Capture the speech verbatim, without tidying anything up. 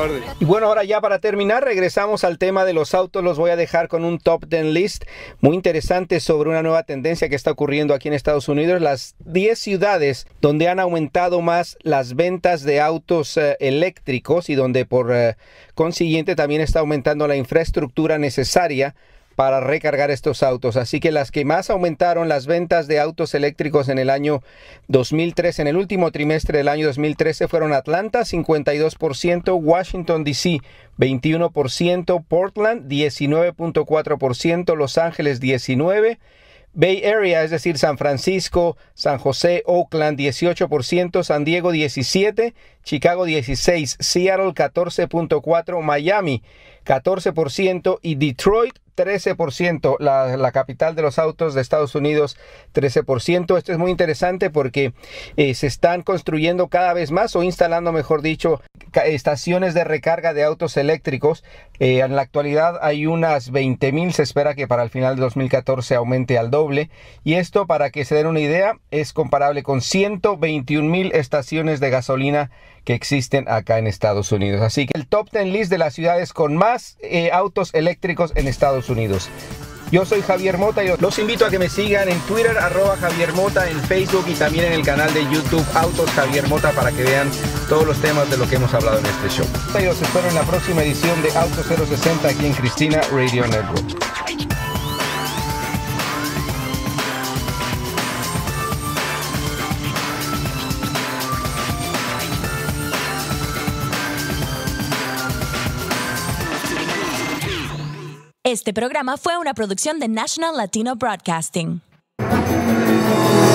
orden. Y bueno, ahora ya para terminar, regresamos al tema de los autos. Los voy a dejar con un top diez list muy interesante sobre una nueva tendencia que está ocurriendo aquí en Estados Unidos. Las diez ciudades donde han aumentado más las ventas de autos uh, eléctricos y donde por uh, consiguiente también está aumentando la infraestructura necesaria para recargar estos autos. Así que las que más aumentaron las ventas de autos eléctricos en el año dos mil trece, en el último trimestre del año dos mil trece, fueron Atlanta, cincuenta y dos por ciento, Washington, D C, veintiuno por ciento, Portland, diecinueve punto cuatro por ciento, Los Ángeles, diecinueve por ciento, Bay Area, es decir, San Francisco, San José, Oakland, dieciocho por ciento, San Diego, diecisiete por ciento, Chicago, dieciséis por ciento, Seattle, catorce punto cuatro por ciento, Miami, catorce por ciento y Detroit, trece por ciento, la, la capital de los autos de Estados Unidos, trece por ciento. Esto es muy interesante porque eh, se están construyendo cada vez más o instalando, mejor dicho, estaciones de recarga de autos eléctricos. Eh, en la actualidad hay unas veinte mil, se espera que para el final de dos mil catorce aumente al doble. Y esto, para que se den una idea, es comparable con ciento veintiún mil estaciones de gasolina que existen acá en Estados Unidos. Así que el top diez list de las ciudades con más eh, autos eléctricos en Estados Unidos. Yo soy Javier Mota y los invito a que me sigan en Twitter, arroba Javier Mota, en Facebook y también en el canal de YouTube Autos Javier Mota para que vean todos los temas de lo que hemos hablado en este show. Y los espero en la próxima edición de Auto cero sesenta aquí en Cristina Radio Network. Este programa fue una producción de National Latino Broadcasting.